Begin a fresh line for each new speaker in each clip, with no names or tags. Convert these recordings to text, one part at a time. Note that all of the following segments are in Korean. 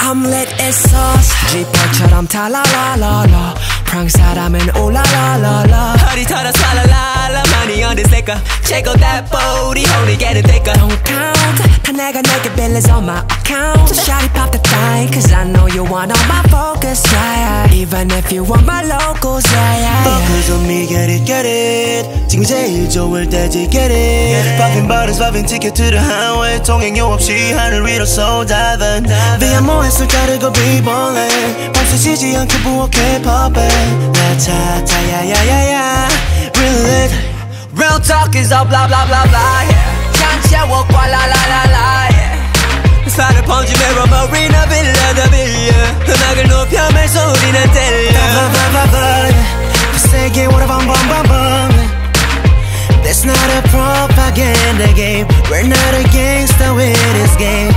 Hamlet is sauce 지퍼처럼 탈라라라라 프랑 사람은 오라라라라 허리 털어 쏴라라라 money on this liquor Check out that booty only getting thicker Don't count 다 내가 내게 bills on my account So shawty pop the thing Cause I know you want all my focus yeah, yeah. Even if you want my locals yeah, yeah, yeah.
Focus on me get it 지금 제일 좋을 때지 get it Popping bottles popping ticket to the highway 통행료 없이 하늘 위로 so diving 위험한 숫자르고 비볼래 밤새 쉬지 않게 부엌에 popin 나 차차 야야야야 Real lit
Real talk is all blah blah blah blah yeah. can't you walk la la la la yeah. 살을 번지며 Marina Villa the Villa 음악을 높여 말 소리는 들려
더 세게 원해 bum That's not a propaganda game We're not a gangster with this game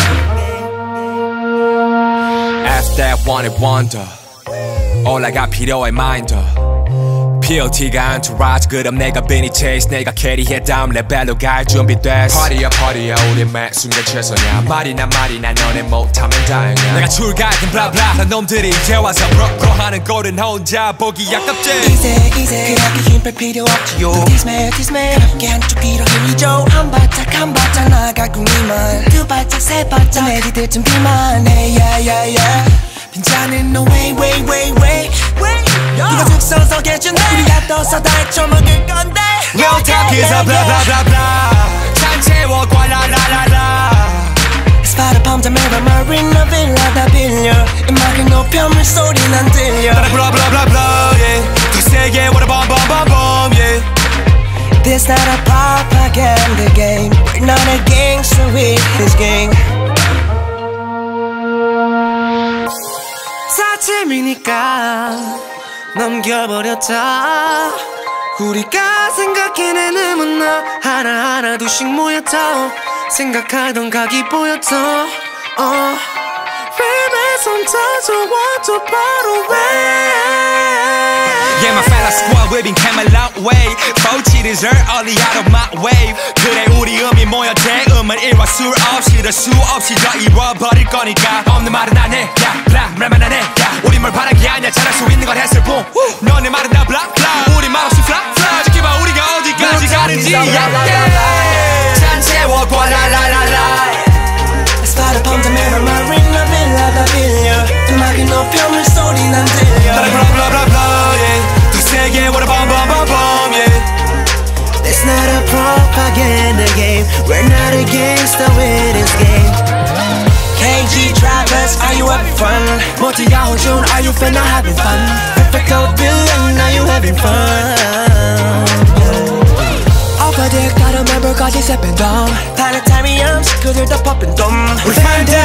F that wanted wonder All I got 필요해 mind POT가 entourage 그럼 내가 Benny Chase 내가 캐리해 다음 레벨로 갈 준비됐어 Party야 party야 우리 매 순간 최선이야 말이나 너네 못하면 다행이야 내가 출가했던 블라블라 난 놈들이 이제 와서 브로커 하는 꼴은 혼자 보기 아깝지
Easy 그렇게 힘 뺄 필요 없지요 This man 함께 한쪽 귀로 힘이 줘 한 발짝 나가궁이만 두 발짝 세 발짝 내디들 좀 비만해 yeah 빈잔은 no way 누가 죽서서겠지 우리가 떠서 다 헤쳐먹을 건데
Real talk is a blah blah blah blah 잔 채워 꽈라라라라
스파르 펌자매가 Marina Villa 다 빌려 음악을 높여 물소리 난 들려
blah blah blah blah yeah 더 세게 wanna bomb bomb bomb bomb yeah
This not a propaganda game We're not a gangster with this gang
사침이니까 넘겨버렸다 우리가 생각해내는 너 하나하나 둘씩 모였다 생각하던 각이 보였다 랩에 손 터져와도 바로 왜
Yeah, my fella squad, we've been came a long way. Bochi dessert, only out of my wave. 그래 우리 음이 모여 대음은 일과 술 없이 더 수 없이 더 이뤄버릴 거니까 없는 말은 안 해, 야, 블라, 말만 안 해, 야. 우리 뭘 바란 게 아니야, 잘할 수 있는 걸 했을 뿐. 너네 말은 다 블라, 블라. 우리 말 없이 플라, 플라. 지켜봐 우리가 어디까지 가는지. 잔 채워 꽈라라라라.
스타를 펌자매가 Marina Villa 다 빌려 음악이 높여 물소리 난 들려
Blah blah blah blah yeah. 더 세게 wanna bomb bomb bomb bomb yeah.
It's not a propaganda game We're not a gangster with this game
KG Travis, are you having fun?
모티 야호준, are you finna having fun? Perfect code villain, are you having fun?
Alpha Dick, 다른 멤버까지 stepping down Planetarium, 식구들 다 popping dumb
우리 fan